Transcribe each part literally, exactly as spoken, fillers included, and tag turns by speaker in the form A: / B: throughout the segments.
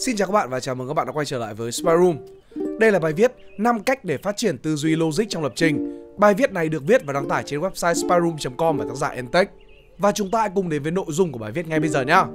A: Xin chào các bạn và chào mừng các bạn đã quay trở lại với Spy Room. Đây là bài viết năm cách để phát triển tư duy logic trong lập trình. Bài viết này được viết và đăng tải trên website spyroom chấm com và tác giả Entech. Và chúng ta hãy cùng đến với nội dung của bài viết ngay bây giờ nhé.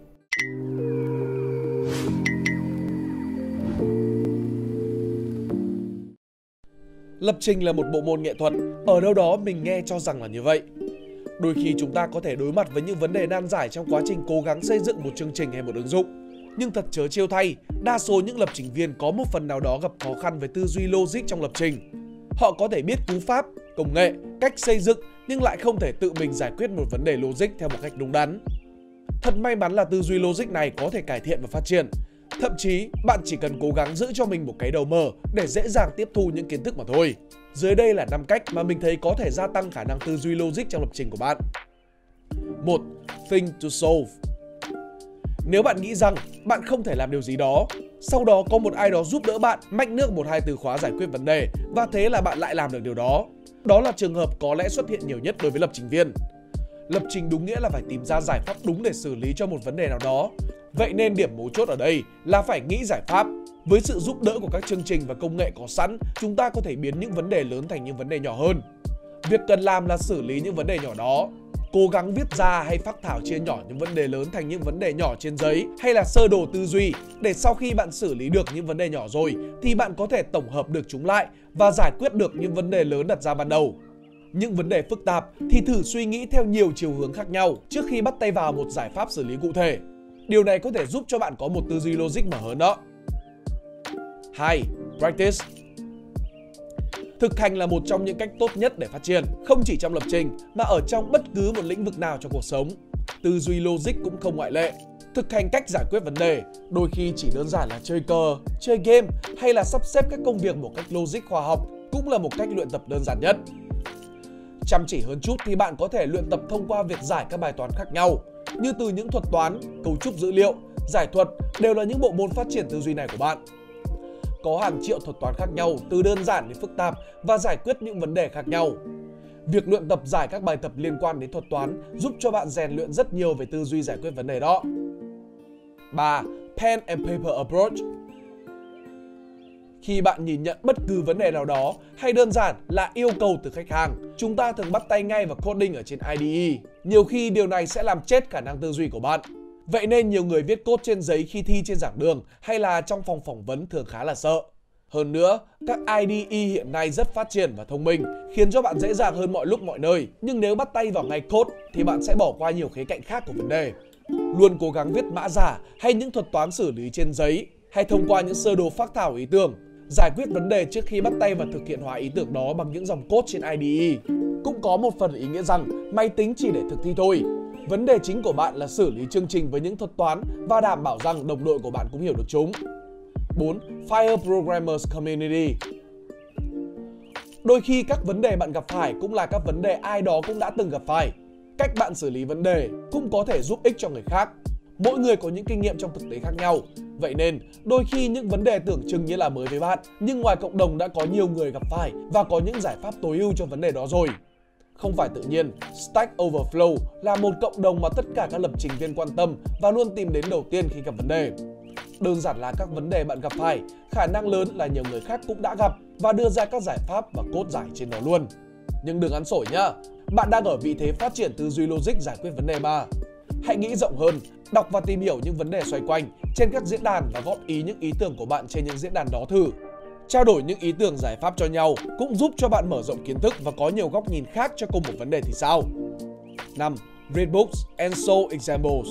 A: Lập trình là một bộ môn nghệ thuật, ở đâu đó mình nghe cho rằng là như vậy. Đôi khi chúng ta có thể đối mặt với những vấn đề nan giải trong quá trình cố gắng xây dựng một chương trình hay một ứng dụng. Nhưng thật trớ trêu thay, đa số những lập trình viên có một phần nào đó gặp khó khăn với tư duy logic trong lập trình. Họ có thể biết cú pháp, công nghệ, cách xây dựng nhưng lại không thể tự mình giải quyết một vấn đề logic theo một cách đúng đắn. Thật may mắn là tư duy logic này có thể cải thiện và phát triển. Thậm chí, bạn chỉ cần cố gắng giữ cho mình một cái đầu mở để dễ dàng tiếp thu những kiến thức mà thôi. Dưới đây là năm cách mà mình thấy có thể gia tăng khả năng tư duy logic trong lập trình của bạn. một. Think to solve. Nếu bạn nghĩ rằng bạn không thể làm điều gì đó, sau đó có một ai đó giúp đỡ bạn mách nước một hai từ khóa giải quyết vấn đề và thế là bạn lại làm được điều đó. Đó là trường hợp có lẽ xuất hiện nhiều nhất đối với lập trình viên. Lập trình đúng nghĩa là phải tìm ra giải pháp đúng để xử lý cho một vấn đề nào đó. Vậy nên điểm mấu chốt ở đây là phải nghĩ giải pháp. Với sự giúp đỡ của các chương trình và công nghệ có sẵn, chúng ta có thể biến những vấn đề lớn thành những vấn đề nhỏ hơn. Việc cần làm là xử lý những vấn đề nhỏ đó. Cố gắng viết ra hay phác thảo chia nhỏ những vấn đề lớn thành những vấn đề nhỏ trên giấy hay là sơ đồ tư duy để sau khi bạn xử lý được những vấn đề nhỏ rồi thì bạn có thể tổng hợp được chúng lại và giải quyết được những vấn đề lớn đặt ra ban đầu. Những vấn đề phức tạp thì thử suy nghĩ theo nhiều chiều hướng khác nhau trước khi bắt tay vào một giải pháp xử lý cụ thể. Điều này có thể giúp cho bạn có một tư duy logic mở hơn đó. hai. Practice. Thực hành là một trong những cách tốt nhất để phát triển, không chỉ trong lập trình mà ở trong bất cứ một lĩnh vực nào trong cuộc sống. Tư duy logic cũng không ngoại lệ. Thực hành cách giải quyết vấn đề, đôi khi chỉ đơn giản là chơi cờ, chơi game hay là sắp xếp các công việc một cách logic khoa học cũng là một cách luyện tập đơn giản nhất. Chăm chỉ hơn chút thì bạn có thể luyện tập thông qua việc giải các bài toán khác nhau, như từ những thuật toán, cấu trúc dữ liệu, giải thuật đều là những bộ môn phát triển tư duy này của bạn. Có hàng triệu thuật toán khác nhau từ đơn giản đến phức tạp và giải quyết những vấn đề khác nhau. Việc luyện tập giải các bài tập liên quan đến thuật toán giúp cho bạn rèn luyện rất nhiều về tư duy giải quyết vấn đề đó. ba. Pen and paper approach. Khi bạn nhìn nhận bất cứ vấn đề nào đó hay đơn giản là yêu cầu từ khách hàng, chúng ta thường bắt tay ngay vào coding ở trên i đê e. Nhiều khi điều này sẽ làm chết khả năng tư duy của bạn. Vậy nên nhiều người viết code trên giấy khi thi trên giảng đường hay là trong phòng phỏng vấn thường khá là sợ. Hơn nữa, các i đê e hiện nay rất phát triển và thông minh, khiến cho bạn dễ dàng hơn mọi lúc mọi nơi. Nhưng nếu bắt tay vào ngay code thì bạn sẽ bỏ qua nhiều khía cạnh khác của vấn đề. Luôn cố gắng viết mã giả hay những thuật toán xử lý trên giấy, hay thông qua những sơ đồ phác thảo ý tưởng, giải quyết vấn đề trước khi bắt tay vào thực hiện hóa ý tưởng đó bằng những dòng code trên i đê e. Cũng có một phần ý nghĩa rằng máy tính chỉ để thực thi thôi. Vấn đề chính của bạn là xử lý chương trình với những thuật toán và đảm bảo rằng đồng đội của bạn cũng hiểu được chúng. bốn. Fire Programmers Community. Đôi khi các vấn đề bạn gặp phải cũng là các vấn đề ai đó cũng đã từng gặp phải. Cách bạn xử lý vấn đề cũng có thể giúp ích cho người khác. Mỗi người có những kinh nghiệm trong thực tế khác nhau. Vậy nên, đôi khi những vấn đề tưởng chừng như là mới với bạn, nhưng ngoài cộng đồng đã có nhiều người gặp phải và có những giải pháp tối ưu cho vấn đề đó rồi. Không phải tự nhiên, Stack Overflow là một cộng đồng mà tất cả các lập trình viên quan tâm và luôn tìm đến đầu tiên khi gặp vấn đề. Đơn giản là các vấn đề bạn gặp phải, khả năng lớn là nhiều người khác cũng đã gặp và đưa ra các giải pháp và code giải trên nó luôn. Nhưng đừng ăn xổi nhá, bạn đang ở vị thế phát triển tư duy logic giải quyết vấn đề mà. Hãy nghĩ rộng hơn, đọc và tìm hiểu những vấn đề xoay quanh trên các diễn đàn và góp ý những ý tưởng của bạn trên những diễn đàn đó thử. Trao đổi những ý tưởng giải pháp cho nhau cũng giúp cho bạn mở rộng kiến thức và có nhiều góc nhìn khác cho cùng một vấn đề thì sao? năm. Read books and solve examples.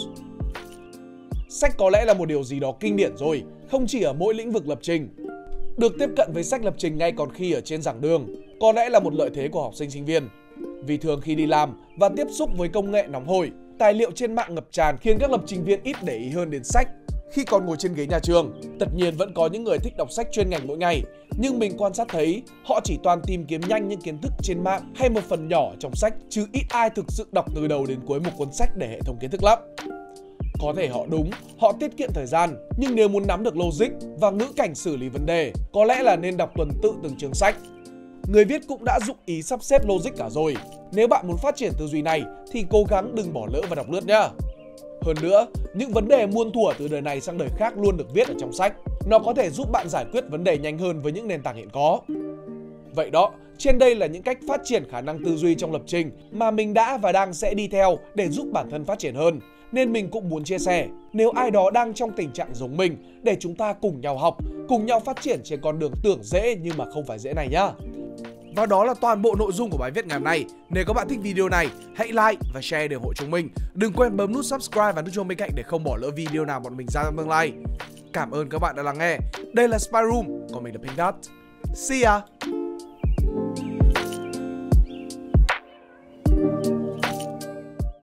A: Sách có lẽ là một điều gì đó kinh điển rồi, không chỉ ở mỗi lĩnh vực lập trình. Được tiếp cận với sách lập trình ngay còn khi ở trên giảng đường có lẽ là một lợi thế của học sinh sinh viên. Vì thường khi đi làm và tiếp xúc với công nghệ nóng hổi, tài liệu trên mạng ngập tràn khiến các lập trình viên ít để ý hơn đến sách. Khi còn ngồi trên ghế nhà trường, tất nhiên vẫn có những người thích đọc sách chuyên ngành mỗi ngày, nhưng mình quan sát thấy họ chỉ toàn tìm kiếm nhanh những kiến thức trên mạng hay một phần nhỏ trong sách, chứ ít ai thực sự đọc từ đầu đến cuối một cuốn sách để hệ thống kiến thức lắm. Có thể họ đúng, họ tiết kiệm thời gian, nhưng nếu muốn nắm được logic và ngữ cảnh xử lý vấn đề, có lẽ là nên đọc tuần tự từng chương sách. Người viết cũng đã dụng ý sắp xếp logic cả rồi. Nếu bạn muốn phát triển tư duy này thì cố gắng đừng bỏ lỡ và đọc lướt nhá. Hơn nữa, những vấn đề muôn thuở từ đời này sang đời khác luôn được viết ở trong sách. Nó có thể giúp bạn giải quyết vấn đề nhanh hơn với những nền tảng hiện có. Vậy đó, trên đây là những cách phát triển khả năng tư duy trong lập trình mà mình đã và đang sẽ đi theo để giúp bản thân phát triển hơn. Nên mình cũng muốn chia sẻ, nếu ai đó đang trong tình trạng giống mình, để chúng ta cùng nhau học, cùng nhau phát triển trên con đường tưởng dễ nhưng mà không phải dễ này nhá. Và đó là toàn bộ nội dung của bài viết ngày hôm nay. Nếu các bạn thích video này, hãy like và share để ủng hộ chúng mình. Đừng quên bấm nút subscribe và nút chuông bên cạnh để không bỏ lỡ video nào bọn mình ra trong tương lai. Cảm ơn các bạn đã lắng nghe. Đây là Spy Room, còn mình là Pink Dot. See ya!